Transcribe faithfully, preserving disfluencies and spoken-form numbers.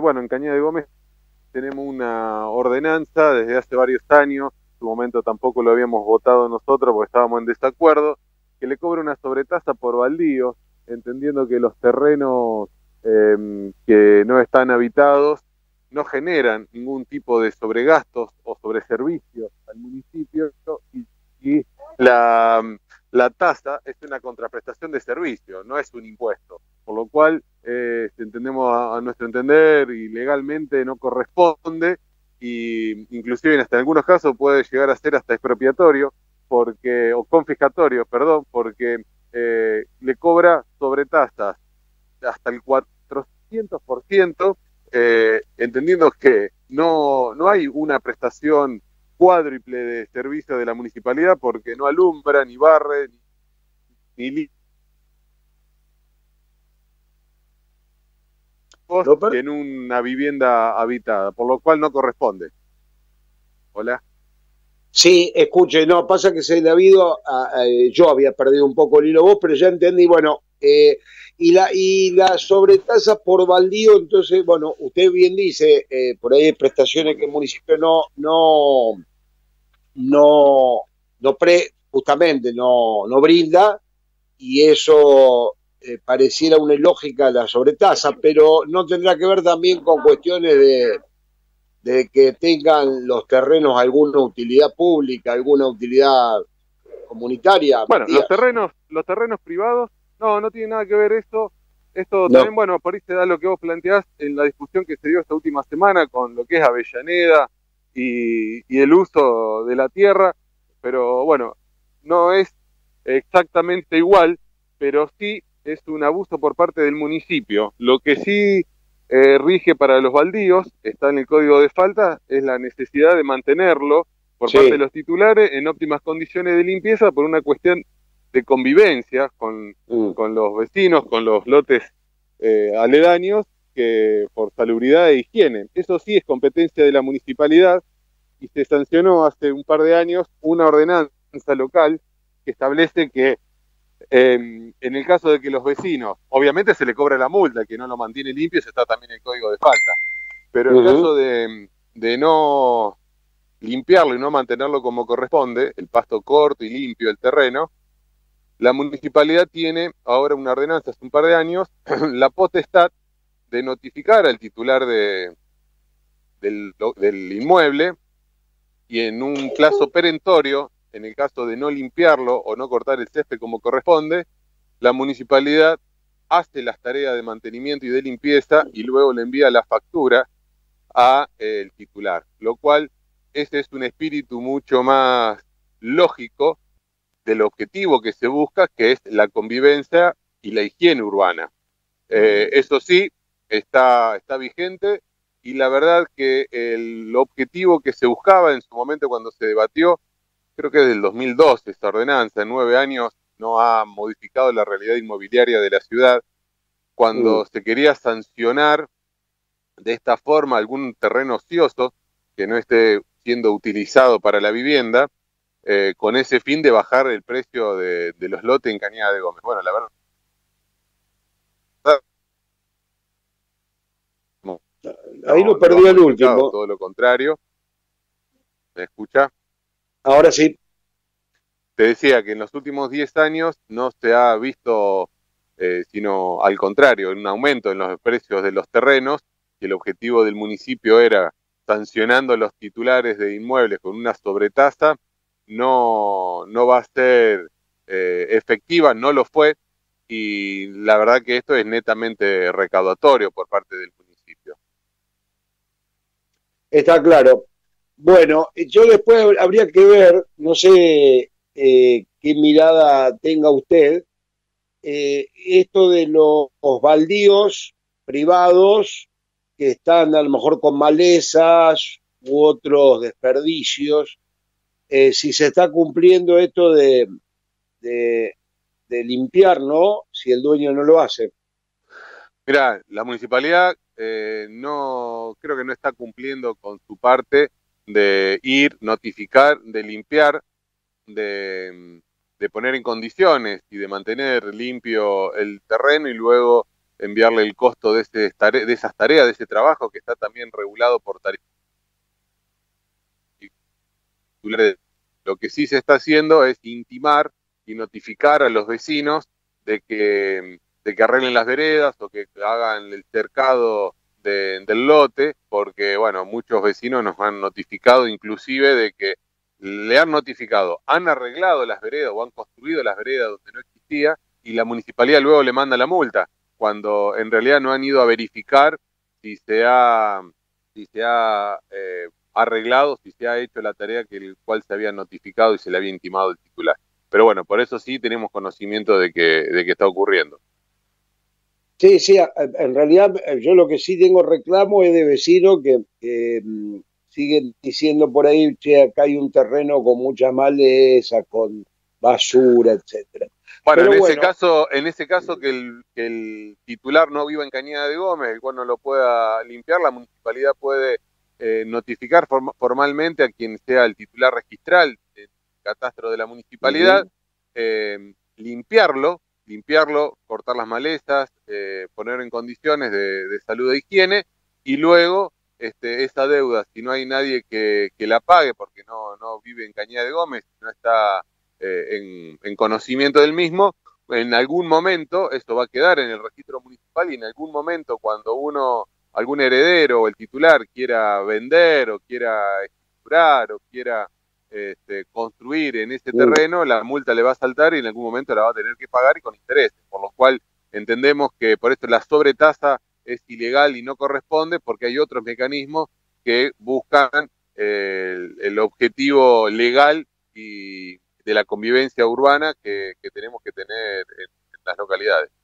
bueno, en Cañada de Gómez tenemos una ordenanza desde hace varios años, en su momento tampoco lo habíamos votado nosotros porque estábamos en desacuerdo, que le cobra una sobretasa por baldíos, entendiendo que los terrenos eh, que no están habitados no generan ningún tipo de sobregastos o sobreservicios al municipio y, y la, la tasa es una contraprestación de servicio, no es un impuesto, por lo cual eh, entendemos a, a nuestro entender y legalmente no corresponde y inclusive hasta en algunos casos puede llegar a ser hasta expropiatorio porque o confiscatorio, perdón, porque eh, le cobra sobretasas hasta el cuatrocientos por ciento, eh, entendiendo que no, no hay una prestación cuádruple de servicio de la municipalidad porque no alumbra, ni barre, ni, ni Robert. en una vivienda habitada, por lo cual no corresponde. Hola. Sí, escuche, no, pasa que se le ha habido, a, a, yo había perdido un poco el hilo vos, pero ya entendí, bueno, eh, y la y la sobretasa por baldío, entonces, bueno, usted bien dice, eh, por ahí hay prestaciones que el municipio no, no, no, no pre, justamente no, no brinda, y eso eh, pareciera una ilógica la sobretasa, pero no tendrá que ver también con cuestiones de de que tengan los terrenos alguna utilidad pública, alguna utilidad comunitaria, Bueno, los Matías. terrenos, los terrenos privados, no, no tiene nada que ver esto. Esto No. también, bueno, por ahí se da lo que vos planteás en la discusión que se dio esta última semana con lo que es Avellaneda y, y el uso de la tierra, pero bueno, no es exactamente igual, pero sí es un abuso por parte del municipio. Lo que sí eh, rige para los baldíos, está en el código de falta, es la necesidad de mantenerlo por parte de Sí. los titulares en óptimas condiciones de limpieza por una cuestión de convivencia con, Mm. con los vecinos, con los lotes eh, aledaños, que por salubridad e higiene. Eso sí es competencia de la municipalidad y se sancionó hace un par de años una ordenanza local que establece que eh, en el caso de que los vecinos, obviamente se le cobra la multa, que no lo mantiene limpio, eso está también en el código de falta, pero en Uh-huh. caso de, de no limpiarlo y no mantenerlo como corresponde, el pasto corto y limpio del terreno, la municipalidad tiene ahora una ordenanza hace un par de años, la potestad de notificar al titular de, del, del inmueble y en un plazo perentorio, en el caso de no limpiarlo o no cortar el césped como corresponde, la municipalidad hace las tareas de mantenimiento y de limpieza y luego le envía la factura a eh, el titular, lo cual ese es un espíritu mucho más lógico del objetivo que se busca, que es la convivencia y la higiene urbana. Eh, eso sí, está, está vigente y la verdad que el objetivo que se buscaba en su momento cuando se debatió, creo que es del dos mil doce esta ordenanza, en nueve años no ha modificado la realidad inmobiliaria de la ciudad, Mm. cuando se quería sancionar de esta forma algún terreno ocioso que no esté siendo utilizado para la vivienda, eh, con ese fin de bajar el precio de, de los lotes en Cañada de Gómez. Bueno, la verdad, no, Ahí no, lo no lo ha perdió el modificado, último. todo lo contrario. ¿Me escucha? Ahora sí. Te decía que en los últimos diez años no se ha visto, eh, sino al contrario, un aumento en los precios de los terrenos, y el objetivo del municipio era, sancionando a los titulares de inmuebles con una sobretasa, no, no va a ser eh, efectiva, no lo fue, y la verdad que esto es netamente recaudatorio por parte del municipio. Está claro. Bueno, yo después habría que ver, no sé eh, qué mirada tenga usted, eh, esto de los baldíos privados que están a lo mejor con malezas u otros desperdicios, eh, si se está cumpliendo esto de, de, de limpiar, ¿no? Si el dueño no lo hace. Mira, la municipalidad eh, no creo que no está cumpliendo con su parte de ir, notificar, de limpiar, de, de poner en condiciones y de mantener limpio el terreno y luego enviarle el costo de, ese tare de esas tareas, de ese trabajo que está también regulado por tarifas. Lo que sí se está haciendo es intimar y notificar a los vecinos de que, de que arreglen las veredas o que hagan el cercado de, del lote, porque bueno, muchos vecinos nos han notificado inclusive de que le han notificado, han arreglado las veredas o han construido las veredas donde no existía y la municipalidad luego le manda la multa, cuando en realidad no han ido a verificar si se ha, si se ha eh, arreglado, si se ha hecho la tarea que el cual se había notificado y se le había intimado el titular. Pero bueno, por eso sí tenemos conocimiento de que, de que está ocurriendo. Sí, sí, en realidad yo lo que sí tengo reclamo es de vecinos que, que mm, siguen diciendo por ahí, che, acá hay un terreno con mucha maleza, con basura, etcétera. Bueno, Pero en ese bueno, caso, en ese caso que el, que el titular no viva en Cañada de Gómez, el cual no lo pueda limpiar, la municipalidad puede eh, notificar form formalmente a quien sea el titular registral del catastro de la municipalidad, uh-huh. eh, limpiarlo, limpiarlo, cortar las malezas, eh, poner en condiciones de, de salud e higiene, y luego este, esa deuda, si no hay nadie que, que la pague, porque no, no vive en Cañada de Gómez, no está eh, en, en conocimiento del mismo, en algún momento esto va a quedar en el registro municipal y en algún momento cuando uno, algún heredero o el titular quiera vender o quiera escriturar o quiera este, construir en ese terreno, la multa le va a saltar y en algún momento la va a tener que pagar y con intereses, por lo cual entendemos que por esto la sobretasa es ilegal y no corresponde porque hay otros mecanismos que buscan eh, el, el objetivo legal y de la convivencia urbana que, que tenemos que tener en, en las localidades.